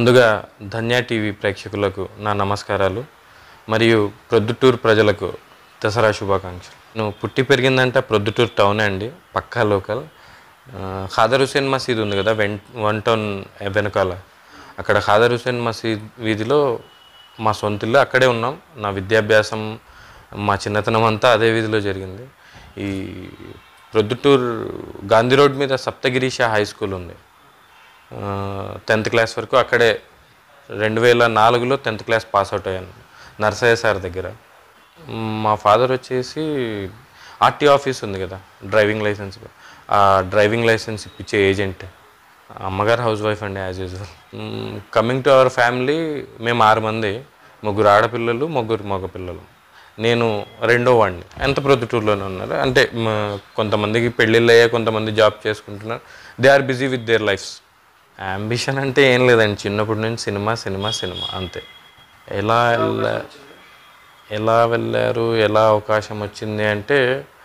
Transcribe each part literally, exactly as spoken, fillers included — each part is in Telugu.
ముందుగా ధన్య టీవీ ప్రేక్షకులకు నా నమస్కారాలు మరియు ప్రొద్దుటూరు ప్రజలకు దసరా శుభాకాంక్షలు. నేను పుట్టి పెరిగిందంటే ప్రొద్దుటూరు టౌన్ అండి, పక్కా లోకల్. ఖాదర్ హుసేన్ మసీద్ ఉంది కదా వెన్ వన్ టౌన్ వెనకాల, అక్కడ ఖాదర్ హుసేన్ మసీద్ వీధిలో మా సొంతిల్లు, అక్కడే ఉన్నాం. నా విద్యాభ్యాసం మా చిన్నతనం అంతా అదే వీధిలో జరిగింది. ఈ ప్రొద్దుటూరు గాంధీ రోడ్ మీద సప్తగిరీష హై స్కూల్ ఉంది. టెన్త్ క్లాస్ వరకు అక్కడే రెండు వేల నాలుగులో టెన్త్ క్లాస్ పాస్ అవుట్ అయ్యాను నర్సయ్య సార్ దగ్గర. మా ఫాదర్ వచ్చేసి ఆర్టీ ఆఫీస్ ఉంది కదా, డ్రైవింగ్ లైసెన్స్, ఆ డ్రైవింగ్ లైసెన్స్ ఇప్పించే ఏజెంట్. అమ్మగారు హౌస్ వైఫ్ అండి as usual. Coming to our family, మేము ఆరు మంది, ముగ్గురు ఆడపిల్లలు, ముగ్గురు మగ పిల్లలు. నేను రెండో వాడిని. ఎంత ప్రొద్దుటూరులోనే ఉన్నారు. అంటే కొంతమందికి పెళ్ళిళ్ళు అయ్యా, కొంతమంది జాబ్ చేసుకుంటున్నారు. They are busy with their lives. Ambition అంటే ఏం లేదండి, చిన్నప్పటి నుంచి సినిమా సినిమా సినిమా అంతే. ఎలా వెళ్ళా ఎలా వెళ్ళారు, ఎలా అవకాశం వచ్చింది అంటే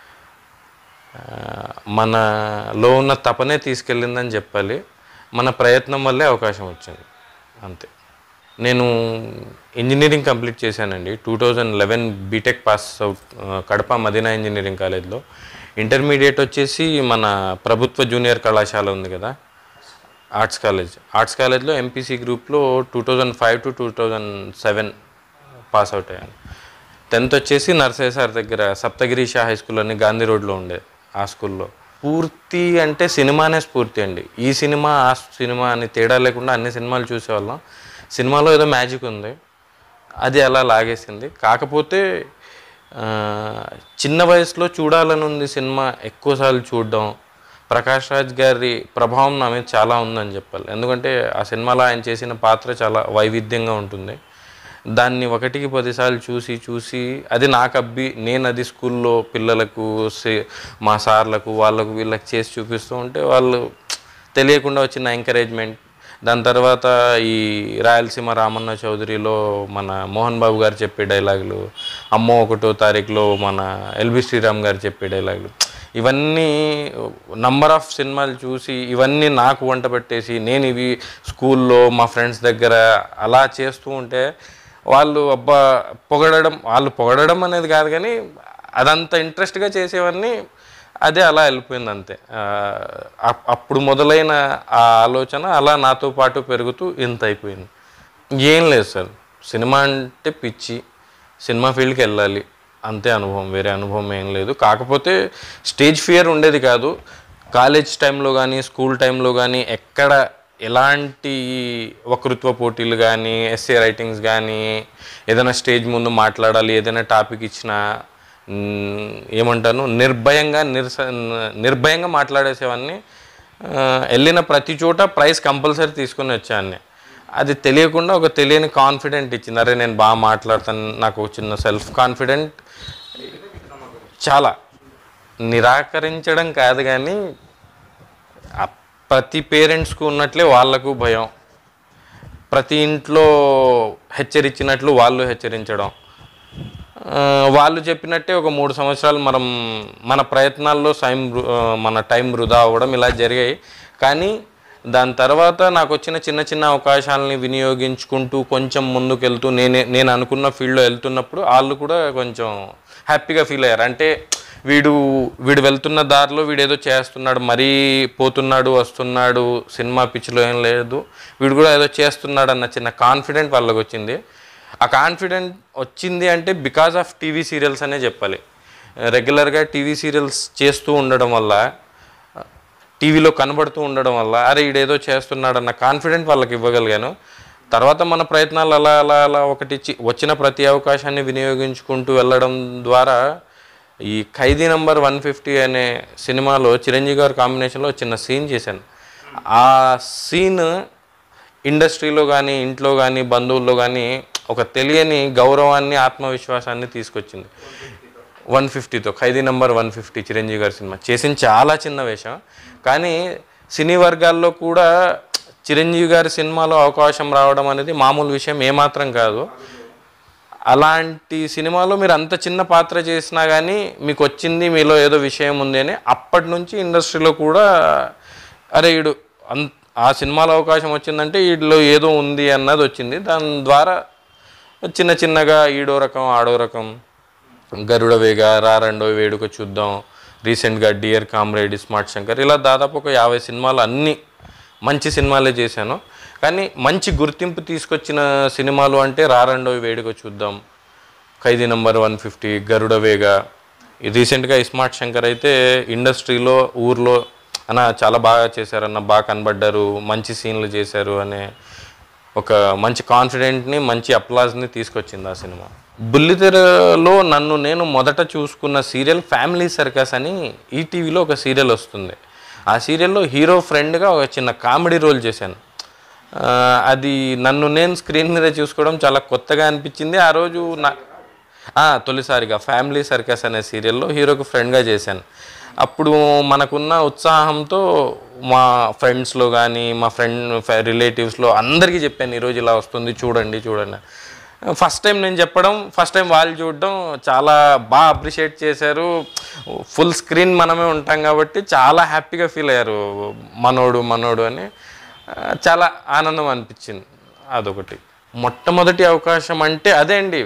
మనలో ఉన్న తపనే తీసుకెళ్ళిందని చెప్పాలి. మన ప్రయత్నం వల్లే అవకాశం వచ్చింది అంతే. నేను ఇంజనీరింగ్ కంప్లీట్ చేశానండి. Two thousand eleven BTech pass out Kadapa Madina engineering కాలేజ్లో. ఇంటర్మీడియట్ వచ్చేసి మన ప్రభుత్వ జూనియర్ కళాశాల ఉంది కదా, ఆర్ట్స్ కాలేజ్. ఆర్ట్స్ కాలేజ్లో ఎంపీసీ గ్రూప్లో two thousand five to two thousand seven pass out అయ్యాను. టెన్త్ వచ్చేసి నర్సయ్య సార్ దగ్గర సప్తగిరీష హై స్కూల్ అని గాంధీ రోడ్లో ఉండేది. ఆ స్కూల్లో స్ఫూర్తి అంటే సినిమానే స్ఫూర్తి అండి. ఈ సినిమా ఆ సినిమా అని తేడా లేకుండా అన్ని సినిమాలు చూసేవాళ్ళం. సినిమాలో ఏదో మ్యాజిక్ ఉంది, అది అలా లాగేసింది. కాకపోతే చిన్న వయసులో చూడాలని ఉంది సినిమా, ఎక్కువసార్లు చూడడం. ప్రకాష్ రాజ్ గారి ప్రభావం నా మీద చాలా ఉందని చెప్పాలి. ఎందుకంటే ఆ సినిమాలో ఆయన చేసిన పాత్ర చాలా వైవిధ్యంగా ఉంటుంది. దాన్ని ఒకటికి పదిసార్లు చూసి చూసి అది నాకు అబ్బి, నేను అది స్కూల్లో పిల్లలకు, మా సార్లకు, వాళ్ళకు వీళ్ళకి చేసి చూపిస్తూ ఉంటే వాళ్ళు తెలియకుండా వచ్చిన ఎంకరేజ్మెంట్. దాని తర్వాత ఈ రాయలసీమ రామన్న చౌదరిలో మన మోహన్ బాబు గారు చెప్పే డైలాగులు, అమ్మో ఒకటో తారీఖులో మన ఎల్బి శ్రీరామ్ గారు చెప్పే డైలాగులు, ఇవన్నీ నంబర్ ఆఫ్ సినిమాలు చూసి ఇవన్నీ నాకు వంట పెట్టేసి నేను ఇవి స్కూల్లో మా ఫ్రెండ్స్ దగ్గర అలా చేస్తూ ఉంటే వాళ్ళు అబ్బా పొగడడం, వాళ్ళు పొగడడం అనేది కాదు కానీ అదంత ఇంట్రెస్ట్గా చేసేవన్నీ అదే అలా వెళ్ళిపోయింది అంతే. అప్పుడు మొదలైన ఆ ఆలోచన అలా నాతో పాటు పెరుగుతూ ఇంత అయిపోయింది. ఏం లేదు సార్, సినిమా అంటే పిచ్చి, సినిమా ఫీల్డ్కి వెళ్ళాలి అంతే అనుభవం, వేరే అనుభవం ఏం లేదు. కాకపోతే స్టేజ్ ఫియర్ ఉండేది కాదు. కాలేజ్ టైంలో కానీ స్కూల్ టైంలో కానీ ఎక్కడ ఎలాంటి వక్తృత్వ పోటీలు కానీ ఎస్సే రైటింగ్స్ కానీ ఏదైనా స్టేజ్ ముందు మాట్లాడాలి, ఏదైనా టాపిక్ ఇచ్చినా ఏమంటాను నిర్భయంగా నిరస నిర్భయంగా మాట్లాడేసేవాన్ని. వెళ్ళిన ప్రతి చోట ప్రైజ్ కంపల్సరీ తీసుకొని వచ్చాన్ని. అది తెలియకుండా ఒక తెలియని కాన్ఫిడెంట్ ఇచ్చింది. అరే నేను బాగా మాట్లాడతాను, నాకు చిన్న సెల్ఫ్ కాన్ఫిడెంట్. చాలా నిరాకరించడం కాదు కానీ ప్రతి పేరెంట్స్కు ఉన్నట్లే వాళ్ళకు భయం, ప్రతి ఇంట్లో హెచ్చరించినట్లు వాళ్ళు హెచ్చరించడం, వాళ్ళు చెప్పినట్టే ఒక మూడు సంవత్సరాలు మనం మన ప్రయత్నాల్లో టైం మన టైం వృధా అవ్వడం ఇలా జరిగాయి. కానీ దాని తర్వాత నాకు వచ్చిన చిన్న చిన్న అవకాశాలని వినియోగించుకుంటూ కొంచెం ముందుకు వెళ్తూ నేనే నేను అనుకున్న ఫీల్డ్లో వెళ్తున్నప్పుడు వాళ్ళు కూడా కొంచెం హ్యాపీగా ఫీల్ అయ్యారు. అంటే వీడు వీడు వెళ్తున్న దారిలో వీడేదో చేస్తున్నాడు, మరీ పోతున్నాడు వస్తున్నాడు, సినిమా పిచ్చిలో ఏం లేదు, వీడు కూడా ఏదో చేస్తున్నాడు అన్న చిన్న కాన్ఫిడెంట్ వాళ్ళకి వచ్చింది. ఆ కాన్ఫిడెంట్ వచ్చింది అంటే బికాజ్ ఆఫ్ టీవీ సీరియల్స్ అనే చెప్పాలి. రెగ్యులర్గా టీవీ సీరియల్స్ చేస్తూ ఉండడం వల్ల, టీవీలో కనబడుతూ ఉండడం వల్ల అరే ఈడేదో చేస్తున్నాడు అన్న కాన్ఫిడెంట్ వాళ్ళకి ఇవ్వగలిగాను. తర్వాత మన ప్రయత్నాలు అలా అలా అలా ఒకటి వచ్చిన ప్రతి అవకాశాన్ని వినియోగించుకుంటూ వెళ్ళడం ద్వారా ఈ ఖైదీ నంబర్ వన్ ఫిఫ్టీ అనే సినిమాలో చిరంజీవి గారి కాంబినేషన్లో చిన్న సీన్ చేశాను. ఆ సీన్ ఇండస్ట్రీలో కానీ ఇంట్లో కానీ బంధువుల్లో కానీ ఒక తెలియని గౌరవాన్ని, ఆత్మవిశ్వాసాన్ని తీసుకొచ్చింది. వన్ ఫిఫ్టీతో Khaidi number one fifty Chiranjeevi గారి సినిమా చేసిన చాలా చిన్న వేషం, కానీ సినీ వర్గాల్లో కూడా చిరంజీవి గారి సినిమాలో అవకాశం రావడం అనేది మామూలు విషయం ఏమాత్రం కాదు. అలాంటి సినిమాలో మీరు అంత చిన్న పాత్ర చేసినా కానీ మీకు వచ్చింది, మీలో ఏదో విషయం ఉంది అని అప్పటి నుంచి ఇండస్ట్రీలో కూడా అరే ఇడు అన్ ఆ సినిమాలో అవకాశం వచ్చిందంటే వీటిలో ఏదో ఉంది అన్నది వచ్చింది. దాని ద్వారా చిన్న చిన్నగా ఈడో రకం ఆడో రకం, గరుడ వేగ, రా రెండో వేడుక చూద్దాం, రీసెంట్గా డియర్ కామ్రేడ్, స్మార్ట్ శంకర్, ఇలా దాదాపు ఒక యాభై సినిమాలు అన్నీ మంచి సినిమాలే చేశాను. కానీ మంచి గుర్తింపు తీసుకొచ్చిన సినిమాలు అంటే రా రెండో వేడుక చూద్దాం, Khaidi number one fifty, Garuda Vega. రీసెంట్గా స్మార్ట్ శంకర్ అయితే ఇండస్ట్రీలో ఊర్లో అన్న చాలా బాగా చేశారన్న, బాగా కనబడ్డారు, మంచి సీన్లు చేశారు అనే ఒక మంచి కాన్ఫిడెంట్ని, మంచి అప్లాజ్ని తీసుకొచ్చింది ఆ సినిమా. బుల్లితెరలో నన్ను నేను మొదట చూసుకున్న సీరియల్ ఫ్యామిలీ సర్కస్ అని ఈటీవీలో ఒక సీరియల్ వస్తుంది. ఆ సీరియల్లో హీరో ఫ్రెండ్గా ఒక చిన్న కామెడీ రోల్ చేశాను. అది నన్ను నేను స్క్రీన్ మీద చూసుకోవడం చాలా కొత్తగా అనిపించింది. ఆ రోజు నా తొలిసారిగా ఫ్యామిలీ సర్కస్ అనే సీరియల్లో హీరోకు ఫ్రెండ్గా చేశాను. అప్పుడు మనకున్న ఉత్సాహంతో మా ఫ్రెండ్స్లో కానీ మా ఫ్రెండ్ రిలేటివ్స్లో అందరికీ చెప్పాను, ఈరోజు ఇలా వస్తుంది చూడండి చూడండి. ఫస్ట్ టైం నేను చెప్పడం, ఫస్ట్ టైం వాళ్ళు చూడడం చాలా బాగా అప్రిషియేట్ చేశారు. ఫుల్ స్క్రీన్ మనమే ఉంటాం కాబట్టి చాలా హ్యాపీగా ఫీల్ అయ్యారు, మనోడు మనోడు అని. చాలా ఆనందం అనిపించింది. అదొకటి. మొట్టమొదటి అవకాశం అంటే అదే అండి,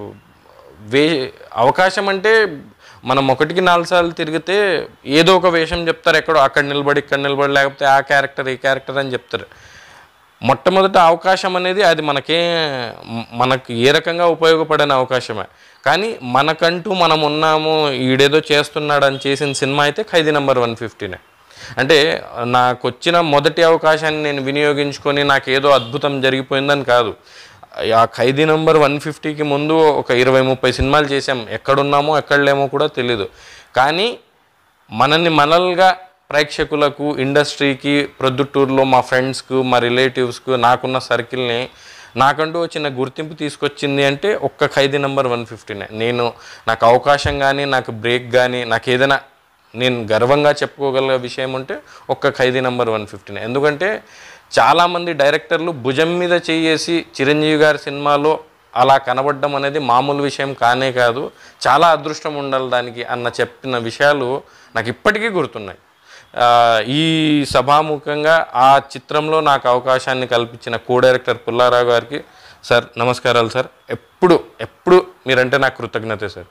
వే అవకాశం అంటే మనం ఒకటికి నాలుగు సార్లు తిరిగితే ఏదో ఒక వేషం చెప్తారు, ఎక్కడో అక్కడ నిలబడి ఇక్కడ నిలబడి, లేకపోతే ఆ క్యారెక్టర్ ఈ క్యారెక్టర్ అని చెప్తారు. మొట్టమొదటి అవకాశం అనేది అది మనకే మనకు ఏ రకంగా ఉపయోగపడని అవకాశమే. కానీ మనకంటూ మనం ఉన్నాము, ఈడేదో చేస్తున్నాడని చేసిన సినిమా అయితే ఖైదీ నెంబర్ వన్ ఫిఫ్టీనే. అంటే నాకు వచ్చిన మొదటి అవకాశాన్ని నేను వినియోగించుకొని నాకు ఏదో అద్భుతం జరిగిపోయిందని కాదు. ఆ ఖైదీ నెంబర్ వన్ ఫిఫ్టీకి ముందు ఒక ఇరవై ముప్పై సినిమాలు చేసాం, ఎక్కడున్నామో ఎక్కడ లేమో కూడా తెలీదు. కానీ మనల్ని మనల్గా ప్రేక్షకులకు, ఇండస్ట్రీకి, ప్రొద్దుటూరులో మా ఫ్రెండ్స్కు, మా రిలేటివ్స్కు, నాకున్న సర్కిల్ని నాకంటూ చిన్న గుర్తింపు తీసుకొచ్చింది అంటే ఒక్క ఖైదీ నెంబర్ వన్ ఫిఫ్టీనే. నేను నాకు అవకాశం కానీ, నాకు బ్రేక్ కానీ, నాకు ఏదైనా నేను గర్వంగా చెప్పుకోగల విషయం ఉంటే ఒక్క ఖైదీ నెంబర్ వన్ ఫిఫ్టీనే. ఎందుకంటే చాలామంది డైరెక్టర్లు భుజం మీద చేసి చిరంజీవి గారి సినిమాలో అలా కనబడడం అనేది మామూలు విషయం కానే కాదు, చాలా అదృష్టం ఉండాలి దానికి అన్న చెప్పిన విషయాలు నాకు ఇప్పటికీ గుర్తున్నాయి. ఈ సభాముఖంగా ఆ చిత్రంలో నాకు అవకాశాన్ని కల్పించిన కో డైరెక్టర్ పుల్లారావు గారికి సార్ నమస్కారాలు సార్. ఎప్పుడు ఎప్పుడు మీరంటే నాకు కృతజ్ఞత సార్.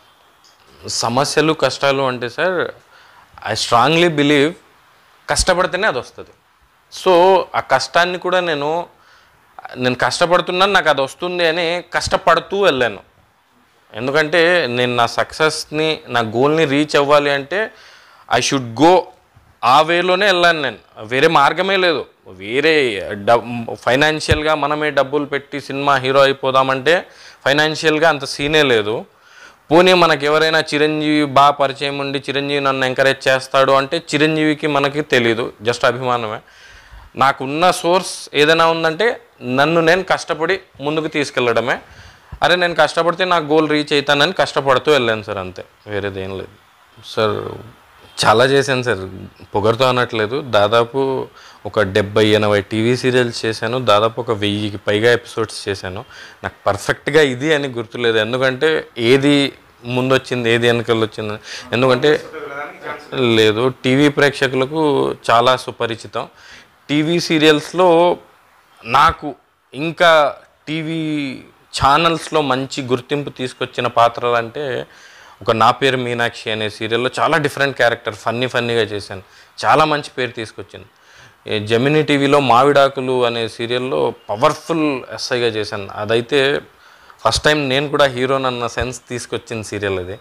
సమస్యలు కష్టాలు అంటే సార్ ఐ స్ట్రాంగ్లీ బిలీవ్ కష్టపడితేనే అది వస్తుంది. సో ఆ కష్టాన్ని కూడా నేను నేను కష్టపడుతున్నాను, నాకు అది వస్తుంది అని కష్టపడుతూ వెళ్ళాను. ఎందుకంటే నేను నా సక్సెస్ని, నా గోల్ని రీచ్ అవ్వాలి అంటే ఐ షుడ్ గో ఆ వేలోనే వెళ్ళాను. నేను వేరే మార్గమే లేదు. వేరే డబ్ ఫైనాన్షియల్గా మనమే డబ్బులు పెట్టి సినిమా హీరో అయిపోదామంటే ఫైనాన్షియల్గా అంత సీనే లేదు. పోనీ మనకు ఎవరైనా చిరంజీవి బాగా పరిచయం ఉండి చిరంజీవి నన్ను ఎంకరేజ్ చేస్తాడు అంటే చిరంజీవికి మనకి తెలీదు, జస్ట్ అభిమానమే. నాకున్న సోర్స్ ఏదైనా ఉందంటే నన్ను నేను కష్టపడి ముందుకు తీసుకెళ్ళడమే. అరే నేను కష్టపడితే నా గోల్ రీచ్ అవుతానని కష్టపడుతూ వెళ్ళాను సార్, అంతే, వేరేదేం లేదు సార్. చాలా చేశాను సార్, పొగరుతో అనట్లేదు. దాదాపు ఒక డెబ్బై ఎనభై టీవీ సీరియల్స్ చేశాను, దాదాపు ఒక వెయ్యికి పైగా ఎపిసోడ్స్ చేశాను. నాకు పర్ఫెక్ట్గా ఇది అని గుర్తులేదు, ఎందుకంటే ఏది ముందు వచ్చింది ఏది వెనకలు వచ్చింది ఎందుకంటే లేదు, టీవీ ప్రేక్షకులకు చాలా సుపరిచితం. టీవీ సీరియల్స్లో నాకు ఇంకా టీవీ ఛానల్స్లో మంచి గుర్తింపు తీసుకొచ్చిన పాత్రలు అంటే ఒక నా పేరు మీనాక్షి అనే సీరియల్లో చాలా డిఫరెంట్ క్యారెక్టర్, ఫన్నీ ఫన్నీగా చేశాను, చాలా మంచి పేరు తీసుకొచ్చింది. జెమినీ టీవీలో మావిడాకులు అనే సీరియల్లో పవర్ఫుల్ ఎస్ఐగా చేశాను. అదైతే ఫస్ట్ టైం నేను కూడా హీరోనన్న సెన్స్ తీసుకొచ్చిన సీరియల్ అది.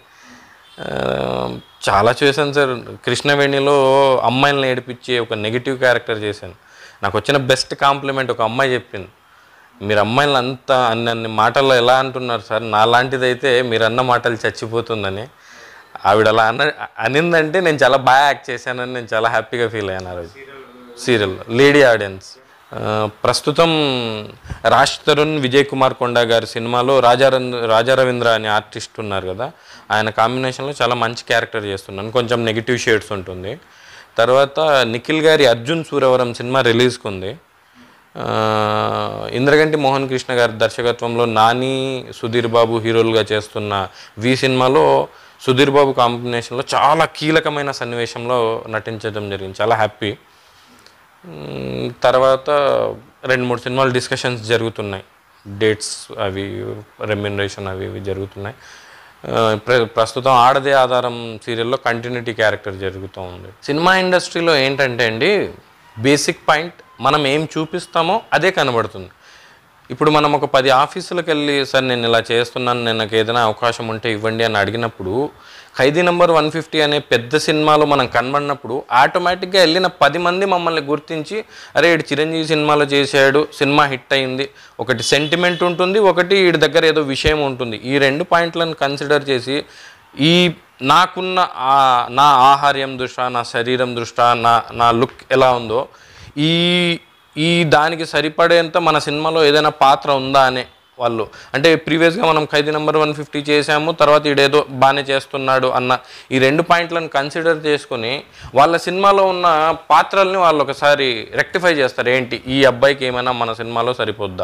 చాలా చేశాను సార్. కృష్ణవేణిలో అమ్మాయిలను ఏడిపించే ఒక నెగిటివ్ క్యారెక్టర్ చేశాను. నాకు వచ్చిన బెస్ట్ కాంప్లిమెంట్ ఒక అమ్మాయి చెప్పింది, మీరు అమ్మాయిలు అంతా అన్ని అన్ని మాటల్లో ఎలా అంటున్నారు సార్, నాలాంటిదైతే మీరు అన్న మాటలు చచ్చిపోతుందని. ఆవిడ అలా అన్న అనిందంటే నేను చాలా బాగా యాక్ట్ చేశానని నేను చాలా హ్యాపీగా ఫీల్ అయ్యాను ఆ రోజు సీరియల్లో. లేడీ ఆడియన్స్ ప్రస్తుతం రాజ్ తరుణ్, విజయ్ కుమార్ కొండా గారి సినిమాలో రాజారంద్ర రాజారవీంద్ర అనే ఆర్టిస్ట్ ఉన్నారు కదా, ఆయన కాంబినేషన్లో చాలా మంచి క్యారెక్టర్ చేస్తున్నాను, కొంచెం నెగిటివ్ షేడ్స్ ఉంటుంది. తర్వాత నిఖిల్ గారి అర్జున్ సూరవరం సినిమా రిలీజ్కి ఉంది. ఇంద్రగంటి మోహన్ కృష్ణ గారి దర్శకత్వంలో నాని, సుధీర్ బాబు హీరోలుగా చేస్తున్న వి సినిమాలో సుధీర్ బాబు కాంబినేషన్లో చాలా కీలకమైన సన్నివేశంలో నటించడం జరిగింది, చాలా హ్యాపీ. తర్వాత రెండు మూడు సినిమాలు డిస్కషన్స్ జరుగుతున్నాయి, డేట్స్ అవి రెమ్యునరేషన్ అవి ఇవి జరుగుతున్నాయి. ప్ర ప్రస్తుతం ఆడదే ఆధారం సీరియల్లో కంటిన్యూటీ క్యారెక్టర్ జరుగుతూ ఉంది. సినిమా ఇండస్ట్రీలో ఏంటంటే అండి, బేసిక్ పాయింట్ మనం ఏం చూపిస్తామో అదే కనబడుతుంది. ఇప్పుడు మనం ఒక పది ఆఫీసులకు వెళ్ళి సార్ నేను ఇలా చేస్తున్నాను, నేను నాకు ఏదైనా అవకాశం ఉంటే ఇవ్వండి అని అడిగినప్పుడు, ఖైదీ నెంబర్ వన్ ఫిఫ్టీ అనే పెద్ద సినిమాలో మనం కనబడినప్పుడు ఆటోమేటిక్గా వెళ్ళిన పది మంది మమ్మల్ని గుర్తించి అరే ఇటు చిరంజీవి సినిమాలో చేశాడు, సినిమా హిట్ అయింది, ఒకటి సెంటిమెంట్ ఉంటుంది, ఒకటి వీడి దగ్గర ఏదో విషయం ఉంటుంది. ఈ రెండు పాయింట్లను కన్సిడర్ చేసి ఈ నాకున్న నా ఆహార్యం దృష్ట్యా, నా శరీరం దృష్ట్యా, నా నా లుక్ ఎలా ఉందో ఈ ఈ దానికి సరిపడేంత మన సినిమాలో ఏదైనా పాత్ర ఉందా అనే వాళ్ళు, అంటే ప్రీవియస్గా మనం ఖైదీ నెంబర్ వన్ ఫిఫ్టీ చేసాము, తర్వాత ఈడేదో బాగానే చేస్తున్నాడు అన్న ఈ రెండు పాయింట్లను కన్సిడర్ చేసుకొని వాళ్ళ సినిమాలో ఉన్న పాత్రల్ని వాళ్ళు ఒకసారి రెక్టిఫై చేస్తారు. ఏంటి ఈ అబ్బాయికి ఏమైనా మన సినిమాలో సరిపోద్దా,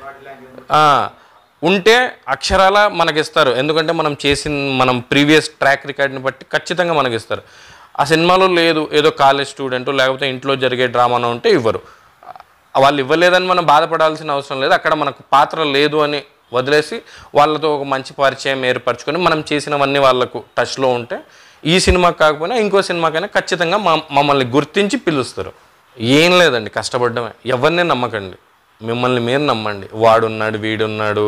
ఉంటే అక్షరాల మనకిస్తారు. ఎందుకంటే మనం చేసిన మనం ప్రీవియస్ ట్రాక్ రికార్డ్ని బట్టి ఖచ్చితంగా మనకిస్తారు. ఆ సినిమాలో లేదు, ఏదో కాలేజ్ స్టూడెంట్ లేకపోతే ఇంట్లో జరిగే డ్రామానో ఉంటే ఇవ్వరు. వాళ్ళు ఇవ్వలేదని మనం బాధపడాల్సిన అవసరం లేదు. అక్కడ మనకు పాత్ర లేదు అని వదిలేసి వాళ్ళతో ఒక మంచి పరిచయం ఏర్పరచుకొని మనం చేసినవన్నీ వాళ్ళకు టచ్లో ఉంటే ఈ సినిమా కాకపోయినా ఇంకో సినిమాకైనా ఖచ్చితంగా మమ్మల్ని గుర్తించి పిలుస్తారు. ఏం లేదండి, కష్టపడ్డమే. ఎవరిని నమ్మకండి, మిమ్మల్ని మీరు నమ్మండి. వాడున్నాడు, వీడున్నాడు,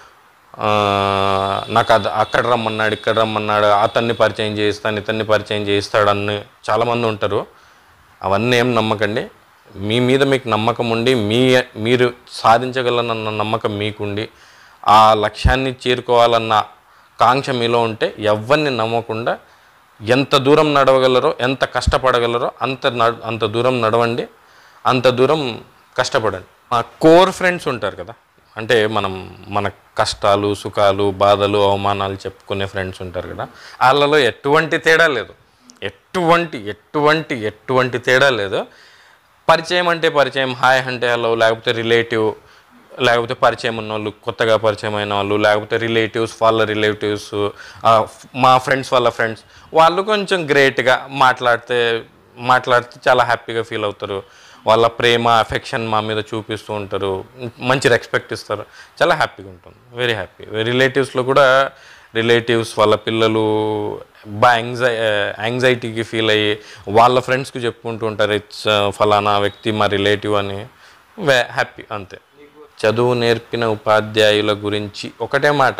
నాకు అది అక్కడ రమ్మన్నాడు, ఇక్కడ రమ్మన్నాడు, అతన్ని పరిచయం చేయిస్తాను, ఇతన్ని పరిచయం చేయిస్తాడు అని చాలామంది ఉంటారు. అవన్నీ ఏం నమ్మకండి. మీ మీద మీకు నమ్మకం ఉండి మీ మీరు సాధించగలనన్న నమ్మకం మీకుండి ఆ లక్ష్యాన్ని చేరుకోవాలన్న కాంక్ష మీలో ఉంటే ఎవరిని నమ్మకుండా ఎంత దూరం నడవగలరో, ఎంత కష్టపడగలరో అంత అంత దూరం నడవండి, అంత దూరం కష్టపడండి. మా కోర్ ఫ్రెండ్స్ ఉంటారు కదా, అంటే మనం మన కష్టాలు, సుఖాలు, బాధలు, అవమానాలు చెప్పుకునే ఫ్రెండ్స్ ఉంటారు కదా, వాళ్ళలో ఎటువంటి తేడా లేదు. ఎటువంటి ఎటువంటి ఎటువంటి తేడా లేదు. పరిచయం అంటే పరిచయం, హాయ్ అంటే హలో, లేకపోతే రిలేటివ్, లేకపోతే పరిచయం ఉన్న వాళ్ళు, కొత్తగా పరిచయం అయిన వాళ్ళు, లేకపోతే రిలేటివ్స్ వాళ్ళ రిలేటివ్స్, మా ఫ్రెండ్స్ వాళ్ళ ఫ్రెండ్స్, వాళ్ళు కొంచెం గ్రేట్గా మాట్లాడితే మాట్లాడితే చాలా హ్యాపీగా ఫీల్ అవుతారు. వాళ్ళ ప్రేమ అఫెక్షన్ మా మీద చూపిస్తూ ఉంటారు, మంచి రెస్పెక్ట్ ఇస్తారు, చాలా హ్యాపీగా ఉంటుంది, వెరీ హ్యాపీ. రిలేటివ్స్లో కూడా రిలేటివ్స్ వాళ్ళ పిల్లలు బాగా యాంగ్జై యాంగ్జైటీకి ఫీల్ అయ్యి వాళ్ళ ఫ్రెండ్స్కి చెప్పుకుంటూ ఉంటారు, ఇట్స్ ఫలానా వ్యక్తి మా రిలేటివ్ అని, వే హ్యాపీ అంతే. చదువు నేర్పిన ఉపాధ్యాయుల గురించి ఒకటే మాట,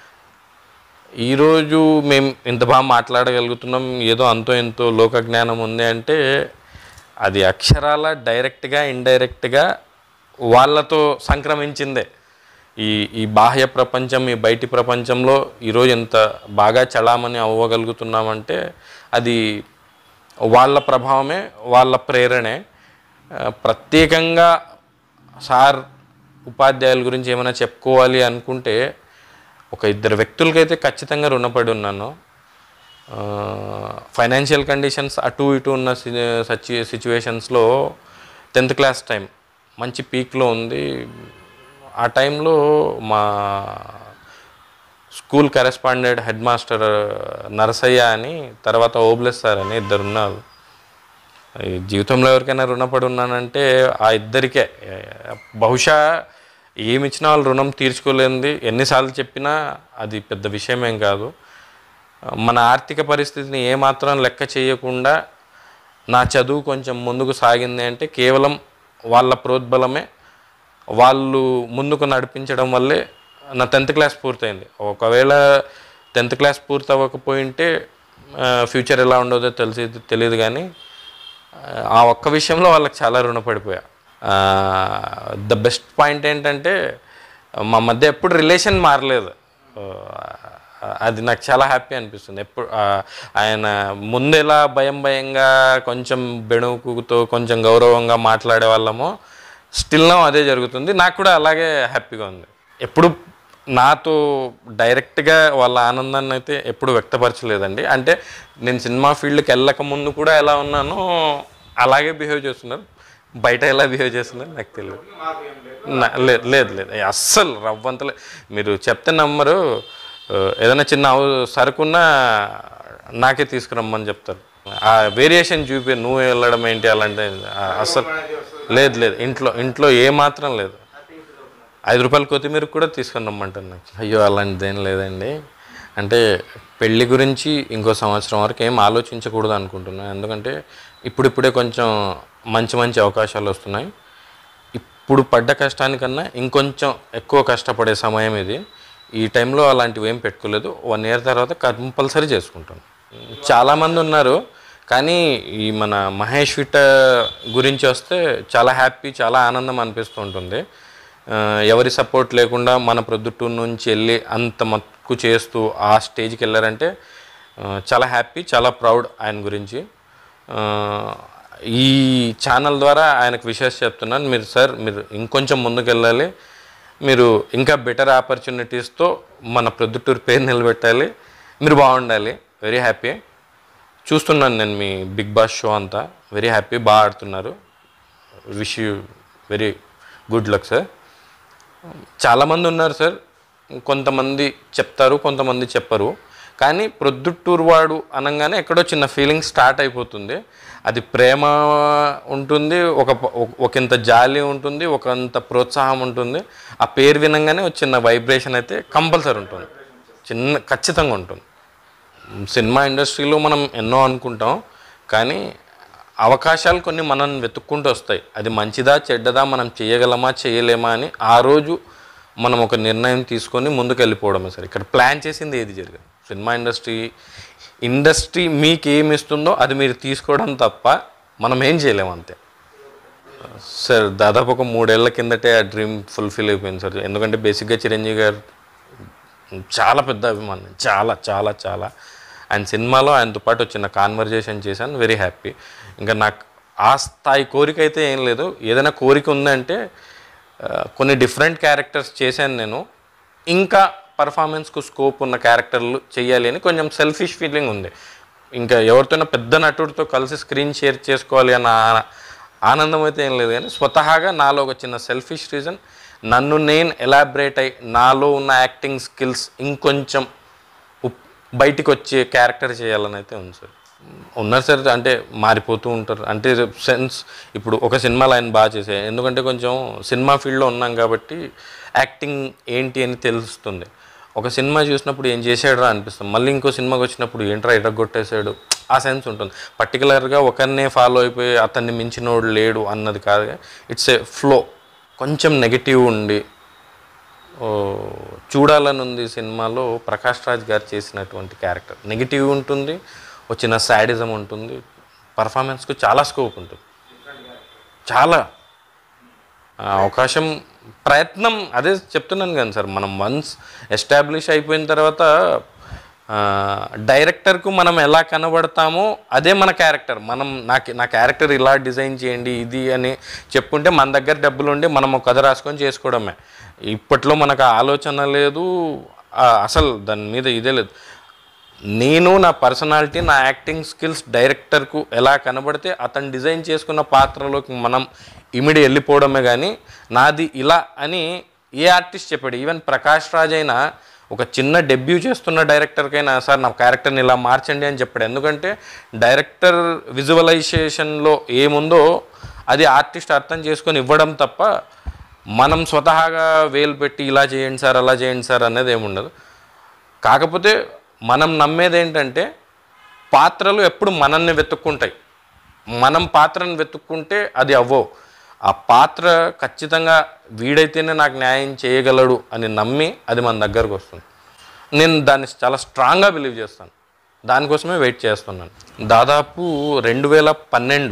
ఈరోజు మేము ఇంత బాగా మాట్లాడగలుగుతున్నాం, ఏదో అంతో ఎంతో లోక జ్ఞానం ఉంది అంటే అది అక్షరాల డైరెక్ట్గా ఇండైరెక్ట్గా వాళ్ళతో సంక్రమించిందే. ఈ ఈ బాహ్య ప్రపంచం, ఈ బయటి ప్రపంచంలో ఈరోజు ఎంత బాగా చలామణి అవ్వగలుగుతున్నామంటే అది వాళ్ళ ప్రభావమే, వాళ్ళ ప్రేరణే. ప్రత్యేకంగా సార్ ఉపాధ్యాయుల గురించి ఏమైనా చెప్పుకోవాలి అనుకుంటే ఒక ఇద్దరు వ్యక్తులకైతే ఖచ్చితంగా రుణపడి ఉన్నాను. ఫైనాన్షియల్ కండిషన్స్ అటు ఇటు ఉన్న సచి సిచ్యువేషన్స్లో టెన్త్ క్లాస్ టైం మంచి పీక్లో ఉంది. ఆ టైంలో మా school correspondent head master Narasayya అని, తర్వాత ఓబ్లెస్ సార్ అని ఇద్దరు ఉన్నారు. జీవితంలో ఎవరికైనా రుణపడి ఉన్నానంటే ఆ ఇద్దరికే. బహుశా ఏమిచ్చినా వాళ్ళు రుణం తీర్చుకోలేనిది, ఎన్నిసార్లు చెప్పినా అది పెద్ద విషయమేం కాదు. మన ఆర్థిక పరిస్థితిని ఏమాత్రం లెక్క చేయకుండా నా చదువు కొంచెం ముందుకు సాగింది అంటే కేవలం వాళ్ళ ప్రోద్బలమే, వాళ్ళు ముందుకు నడిపించడం వల్లే నా టెన్త్ క్లాస్ పూర్తయింది. ఒకవేళ టెన్త్ క్లాస్ పూర్తి అవ్వకపోయింటే ఫ్యూచర్ ఎలా ఉండదో తెలిసి తెలియదు కానీ ఆ ఒక్క విషయంలో వాళ్ళకి చాలా రుణపడిపోయా. ద బెస్ట్ పాయింట్ ఏంటంటే మా మధ్య ఎప్పుడు రిలేషన్ మారలేదు. అది నాకు చాలా హ్యాపీ అనిపిస్తుంది. ఎప్పుడు ఆయన ముందెలా భయం భయంగా కొంచెం బెణుకుతో కొంచెం గౌరవంగా మాట్లాడే వాళ్ళమో స్టిల్ నౌ అదే జరుగుతుంది. నాకు కూడా అలాగే హ్యాపీగా ఉంది. ఎప్పుడు నాతో డైరెక్ట్గా వాళ్ళ ఆనందాన్ని అయితే ఎప్పుడు వ్యక్తపరచలేదండి. అంటే నేను సినిమా ఫీల్డ్కి వెళ్ళక ముందు కూడా ఎలా ఉన్నానో అలాగే బిహేవ్ చేస్తున్నారు. బయట ఎలా బిహేవ్ చేస్తున్నారు నాకు తెలియదు. లేదు లేదు లేదు అస్సలు రవ్వంతలే. మీరు చెప్తే నమ్మరు. ఏదైనా చిన్న సరుకున్నా నాకే తీసుకురమ్మని చెప్తారు. ఆ వేరియేషన్ చూపి నువ్వు వెళ్ళడం ఏంటి అలాంటి అసలు లేదు లేదు, ఇంట్లో ఇంట్లో ఏమాత్రం లేదు. ఐదు రూపాయల కొత్తిమీర కూడా తీసుకొని రమ్మంటాను నాకు. అయ్యో అలాంటిదేం లేదండి. అంటే పెళ్ళి గురించి ఇంకో సంవత్సరం వరకు ఏం ఆలోచించకూడదు అనుకుంటున్నాను. ఎందుకంటే ఇప్పుడిప్పుడే కొంచెం మంచి మంచి అవకాశాలు వస్తున్నాయి. ఇప్పుడు పడ్డ కష్టానికన్నా ఇంకొంచెం ఎక్కువ కష్టపడే సమయం ఇది. ఈ టైంలో అలాంటివి ఏం పెట్టుకోలేదు. వన్ ఇయర్ తర్వాత కంపల్సరీ చేసుకుంటాను. చాలామంది ఉన్నారు, కానీ ఈ మన మహేష్ విట్ట గురించి వస్తే చాలా హ్యాపీ, చాలా ఆనందం అనిపిస్తూ ఉంటుంది. ఎవరి సపోర్ట్ లేకుండా మన ప్రొద్దుటూరు నుంచి వెళ్ళి అంత మక్కు చేస్తూ ఆ స్టేజ్కి వెళ్ళారంటే చాలా హ్యాపీ, చాలా ప్రౌడ్ ఆయన గురించి. ఈ ఛానల్ ద్వారా ఆయనకు విషయాలు చెప్తున్నాను. మీరు సార్ మీరు ఇంకొంచెం ముందుకు వెళ్ళాలి, మీరు ఇంకా బెటర్ ఆపర్చునిటీస్తో మన ప్రొద్దుటూరు పేరు నిలబెట్టాలి, మీరు బాగుండాలి. Very happy. చూస్తున్నాను నేను మీ బిగ్ బాస్ షో అంతా. వెరీ హ్యాపీ, బాగా ఆడుతున్నారు. Wish you very good luck sir. చాలామంది ఉన్నారు సార్, కొంతమంది చెప్తారు, కొంతమంది చెప్పరు. కానీ ప్రొద్దుటూరు వాడు అనగానే ఎక్కడో చిన్న ఫీలింగ్ స్టార్ట్ అయిపోతుంది. అది ప్రేమ ఉంటుంది, ఒక ఒకంత జాలి ఉంటుంది, ఒకంత ప్రోత్సాహం ఉంటుంది. ఆ పేరు వినంగానే ఒక చిన్న వైబ్రేషన్ అయితే కంపల్సరీ ఉంటుంది, చిన్న ఖచ్చితంగా ఉంటుంది. సినిమా ఇండస్ట్రీలో మనం ఎన్నో అనుకుంటాం, కానీ అవకాశాలు కొన్ని మనం వెతుక్కుంటూ వస్తాయి. అది మంచిదా చెడ్డదా, మనం చేయగలమా చేయలేమా అని ఆ రోజు మనం ఒక నిర్ణయం తీసుకొని ముందుకు వెళ్ళిపోవడమే సార్. ఇక్కడ ప్లాన్ చేసింది ఏది జరగదు. సినిమా ఇండస్ట్రీ ఇండస్ట్రీ మీకు ఏమి ఇస్తుందో అది మీరు తీసుకోవడం తప్ప మనం ఏం చేయలేము అంతే సార్. దాదాపు ఒక మూడేళ్ల కిందటే ఆ డ్రీమ్ ఫుల్ఫిల్ అయిపోయింది సార్. ఎందుకంటే బేసిక్గా చిరంజీవి గారు చాలా పెద్ద అభిమానం, చాలా చాలా చాలా. ఆయన సినిమాలో ఆయనతో పాటు వచ్చిన కాన్వర్జేషన్ చేశాను. Very happy. ఇంకా నాకు ఆ స్థాయి కోరిక అయితే ఏం లేదు. ఏదైనా కోరిక ఉందంటే కొన్ని డిఫరెంట్ క్యారెక్టర్స్ చేశాను నేను, ఇంకా పర్ఫార్మెన్స్కు స్కోప్ ఉన్న క్యారెక్టర్లు చేయాలి అని కొంచెం సెల్ఫిష్ ఫీలింగ్ ఉంది. ఇంకా ఎవరితోనో పెద్ద నటుడితో కలిసి స్క్రీన్ షేర్ చేసుకోవాలి అన్న ఆనందం అయితే ఏం లేదు. కానీ స్వతహాగా నాలో ఒక చిన్న సెల్ఫిష్ రీజన్, నన్ను నేను ఎలాబరేట్ అయ్యి నాలో ఉన్న యాక్టింగ్ స్కిల్స్ ఇంకొంచెం బయటికి వచ్చే క్యారెక్టర్ చేయాలని అయితే ఉంది సార్. ఉన్నారు సార్, అంటే మారిపోతూ ఉంటారు. అంటే సెన్స్ ఇప్పుడు ఒక సినిమాలో ఆయన బాగా చేసే, ఎందుకంటే కొంచెం సినిమా ఫీల్డ్లో ఉన్నాం కాబట్టి యాక్టింగ్ ఏంటి అని తెలుస్తుంది. ఒక సినిమా చూసినప్పుడు ఏం చేసాడరా అనిపిస్తుంది, మళ్ళీ ఇంకో సినిమాకి వచ్చినప్పుడు ఏంట్రా ఇరగొట్టేసాడు ఆ సెన్స్ ఉంటుంది. పర్టికులర్గా ఒకరినే ఫాలో అయిపోయి అతన్ని మించినోడు లేడు అన్నది కాదు, ఇట్స్ ఏ ఫ్లో. కొంచెం నెగిటివ్ ఉండి చూడాలని ఉంది సినిమాలో. ప్రకాష్ రాజ్ గారు చేసినటువంటి క్యారెక్టర్ నెగిటివ్ ఉంటుంది, వచ్చిన సాడిజం ఉంటుంది, పర్ఫార్మెన్స్కు చాలా స్కోప్ ఉంటుంది. చాలా అవకాశం, ప్రయత్నం అదే చెప్తున్నాను కానీ సార్, మనం వన్స్ ఎస్టాబ్లిష్ అయిపోయిన తర్వాత డైరెక్టర్కు మనం ఎలా కనబడతామో అదే మన క్యారెక్టర్. మనం నాకు నా క్యారెక్టర్ ఇలా డిజైన్ చేయండి ఇది అని చెప్పుకుంటే మన దగ్గర డబ్బులు ఉండి మనం ఒక కథ రాసుకొని చేసుకోవడమే. ఇప్పట్లో మనకు ఆలోచన లేదు, అసలు దాని మీద ఇదే లేదు. నేను నా పర్సనాలిటీ, నా యాక్టింగ్ స్కిల్స్ డైరెక్టర్కు ఎలా కనబడితే అతను డిజైన్ చేసుకున్న పాత్రలోకి మనం ఇమిడి వెళ్ళిపోవడమే. కానీ నాది ఇలా అని ఏ ఆర్టిస్ట్ చెప్పాడు? ఈవెన్ ప్రకాష్ రాజ్ అయినా ఒక చిన్న డెబ్యూ చేస్తున్న డైరెక్టర్కైనా సార్ నా క్యారెక్టర్ని ఇలా మార్చండి అని చెప్పాడు. ఎందుకంటే డైరెక్టర్ విజువలైజేషన్లో ఏముందో అది ఆర్టిస్ట్ అర్థం చేసుకొని ఇవ్వడం తప్ప మనం స్వతహాగా వేలు పెట్టి ఇలా చేయండి సార్ అలా చేయండి సార్ అనేది ఏముండదు. కాకపోతే మనం నమ్మేది ఏంటంటే పాత్రలు ఎప్పుడు మనల్ని వెతుక్కుంటాయి. మనం పాత్రను వెతుక్కుంటే అది అవ్వవు. ఆ పాత్ర ఖచ్చితంగా వీడైతేనే నాకు న్యాయం చేయగలడు అని నమ్మి అది మన దగ్గరకు వస్తుంది. నేను దాన్ని చాలా స్ట్రాంగ్గా బిలీవ్ చేస్తాను, దానికోసమే వెయిట్ చేస్తున్నాను. దాదాపు రెండు వేల పన్నెండు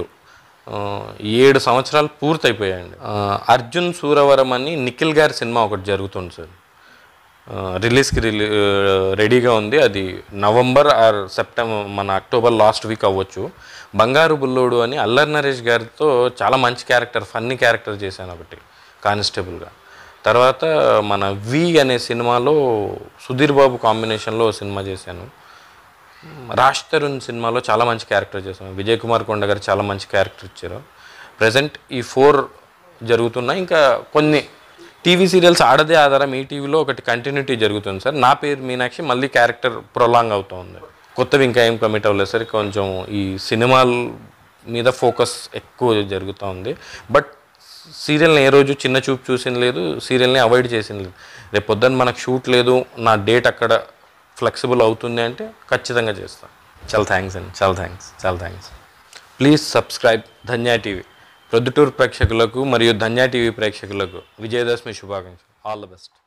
ఏడు సంవత్సరాలు పూర్తయిపోయాయండి. అర్జున్ సూరవరం అని నిఖిల్ గారి సినిమా ఒకటి జరుగుతుంది సార్, రిలీజ్కి రిలీ రెడీగా ఉంది. అది నవంబర్ ఆర్ సెప్టెంబర్ మన అక్టోబర్ లాస్ట్ వీక్ అవ్వచ్చు. బంగారు బుల్లోడు అని అల్లరి నరేష్ గారితో చాలా మంచి క్యారెక్టర్, ఫన్నీ క్యారెక్టర్ చేశాను ఒకటి కానిస్టేబుల్గా. తర్వాత మన వి అనే సినిమాలో సుధీర్ బాబు కాంబినేషన్లో సినిమా చేశాను. రాజ్ తరుణ్ సినిమాలో చాలా మంచి క్యారెక్టర్ చేశాను. విజయ్ కుమార్ కొండ గారు చాలా మంచి క్యారెక్టర్ ఇచ్చారు. ప్రజెంట్ ఈ ఫోర్ జరుగుతున్నాయి. ఇంకా కొన్ని టీవీ సీరియల్స్ ఆడదే ఆధారం ఈ టీవీలో ఒకటి కంటిన్యూటీ జరుగుతుంది సార్. నా పేరు మీనాక్షి, మళ్ళీ క్యారెక్టర్ ప్రొలాంగ్ అవుతుంది. కొత్తవి ఇంకా ఏం కమిట్ అవ్వలేదు సార్. కొంచెం ఈ సినిమాల మీద ఫోకస్ ఎక్కువ జరుగుతూ ఉంది. బట్ సీరియల్ని ఏ రోజు చిన్న చూపు చూసింది లేదు, సీరియల్ని అవాయిడ్ చేసింది లేదు. రేపు పొద్దున్న మనకు షూట్ లేదు, నా డేట్ అక్కడ ఫ్లెక్సిబుల్ అవుతుంది అంటే ఖచ్చితంగా చేస్తాను. చాలా థ్యాంక్స్ అండి, చాలా థ్యాంక్స్, చాలా thanks. Please subscribe Dhanya TV. Proddatur ప్రేక్షకులకు మరియు ధన్యా టీవీ ప్రేక్షకులకు విజయదశమి శుభాకాంక్షలు. All the best.